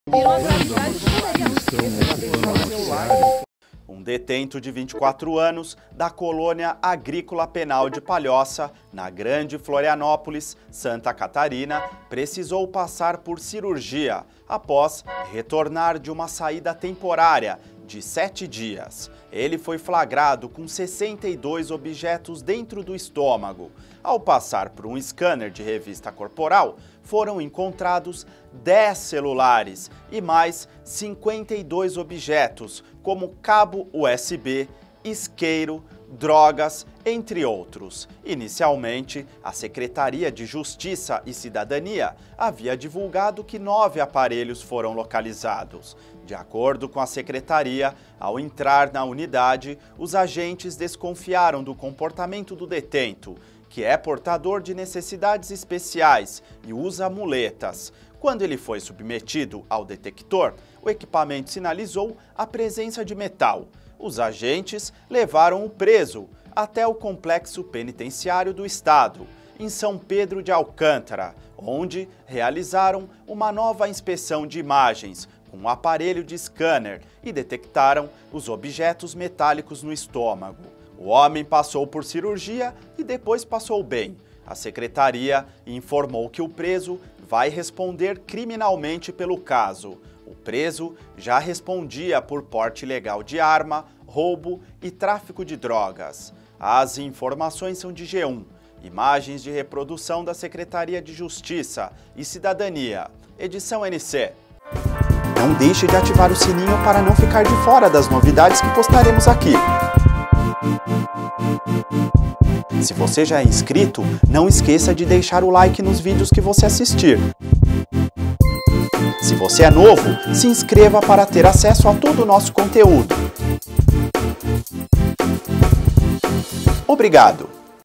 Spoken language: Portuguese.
Um detento de 24 anos da colônia agrícola penal de Palhoça, na Grande Florianópolis, Santa Catarina, precisou passar por cirurgia após retornar de uma saída temporária de 7 dias. Ele foi flagrado com 62 objetos dentro do estômago. Ao passar por um scanner de revista corporal, foram encontrados 10 celulares e mais 52 objetos, como cabo USB, isqueiro, drogas, entre outros. Inicialmente, a Secretaria de Justiça e Cidadania havia divulgado que 9 aparelhos foram localizados. De acordo com a Secretaria, ao entrar na unidade, os agentes desconfiaram do comportamento do detento, que é portador de necessidades especiais e usa muletas. Quando ele foi submetido ao detector, o equipamento sinalizou a presença de metal. Os agentes levaram o preso até o complexo penitenciário do estado, em São Pedro de Alcântara, onde realizaram uma nova inspeção de imagens com um aparelho de scanner e detectaram os objetos metálicos no estômago. O homem passou por cirurgia e depois passou bem. A secretaria informou que o preso vai responder criminalmente pelo caso. O preso já respondia por porte ilegal de arma, roubo e tráfico de drogas. As informações são de G1. Imagens de reprodução da Secretaria de Justiça e Cidadania. Edição NC. Não deixe de ativar o sininho para não ficar de fora das novidades que postaremos aqui. Se você já é inscrito, não esqueça de deixar o like nos vídeos que você assistir. Se você é novo, se inscreva para ter acesso a todo o nosso conteúdo. Obrigado!